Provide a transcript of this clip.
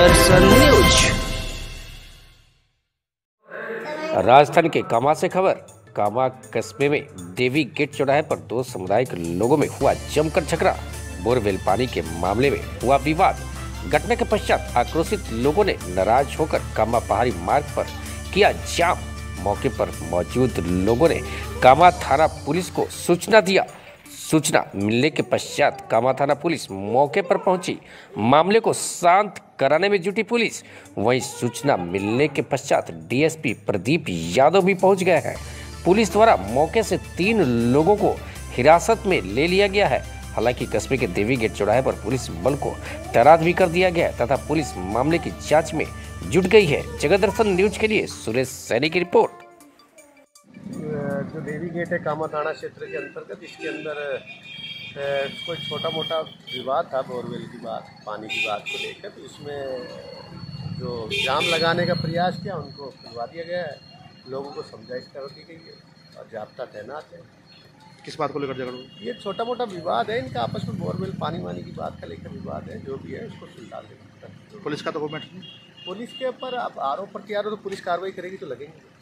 जगदर्शन news. Rajasthan के कामा से खबर। कामा कस्बे में देवी गेट चौराहे पर दो सामुदायिक लोगों में हुआ जमकर झगड़ा। बोरवेल पानी के मामले में हुआ विवाद। घटना के पश्चात आक्रोशित लोगों ने नाराज होकर कामा पहाड़ी मार्ग पर किया जाम। मौके पर मौजूद लोगों ने कामा थाना पुलिस को सूचना दिया। सूचना मिलने के पश्चात कामा थाना पुलिस मौके पर पहुंची। मामले को शांत कराने में जुटी पुलिस। वहीं सूचना मिलने के पश्चात डीएसपी प्रदीप यादव भी पहुंच गए हैं। पुलिस द्वारा मौके से 3 लोगों को हिरासत में ले लिया गया है। हालांकि कस्बे के देवी गेट चौराहे पर पुलिस बल को तैनात भी कर दिया गया है तथा पुलिस मामले की जांच में जुट गई है। जगदर्शन न्यूज के लिए सुरेश सैनी की रिपोर्ट। जो देवी गेट है कामा थाना क्षेत्र के अंतर्गत, इसके अंदर कोई छोटा मोटा विवाद था बोरवेल की बात, पानी की बात को लेकर। तो इसमें जो जाम लगाने का प्रयास किया उनको खुलवा दिया गया है। लोगों को समझाइश कर दी गई है और जाब्ता तैनात है। किस बात को लेकर झगड़ा? ये छोटा मोटा विवाद है इनका आपस में, बोरवेल पानी वानी की बात का लेकर विवाद है। जो भी है उसको सुलझा देंगे। पुलिस का तो गवर्नमेंट पुलिस के ऊपर अब आरोप प्रत्यारोप तो पुलिस कार्रवाई करेगी तो लगेंगे।